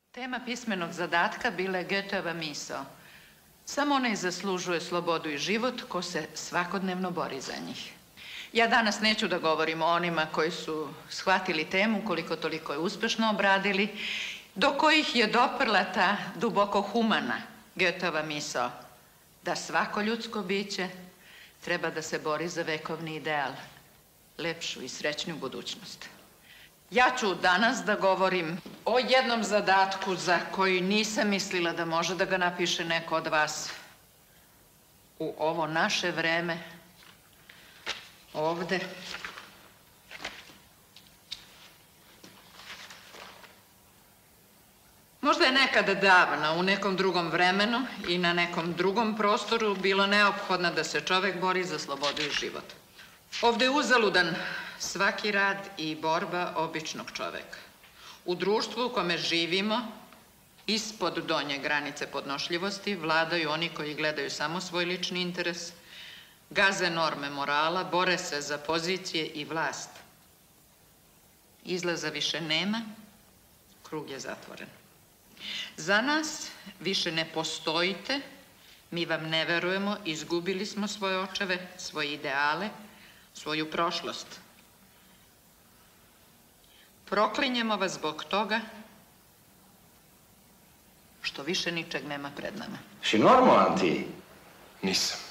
Tema pismenog zadatka bila je Goetheova misao. Samo onaj zaslužuje slobodu i život ko se svakodnevno bori za njih. Ja danas neću da govorim o onima koji su shvatili temu, koliko toliko je uspešno obradili, do kojih je doprla ta duboko humana Goetheova misao da svako ljudsko biće treba da se bori za vekovni ideal, lepšu i srećniju budućnost. Ja ću danas da govorim o jednom zadatku za koji nisam mislila da može da ga napiše neko od vas u ovo naše vreme, ovde. Možda je nekada davno, u nekom drugom vremenu i na nekom drugom prostoru bilo neophodno da se čovek bori za slobodu i život. Ovde je uzaludan svaki rad i borba običnog čoveka. U društvu u kome živimo, ispod donje granice podnošljivosti, vladaju oni koji gledaju samo svoj lični interes, gaze norme morala, bore se za pozicije i vlast. Izlaza više nema, krug je zatvoren. Za nas više ne postojite, mi vam ne verujemo, izgubili smo svoje očeve, svoje ideale, svoju prošlost. Proklinjemo vas zbog toga što više ničeg nema pred nama. Si normalan ti? Nisam.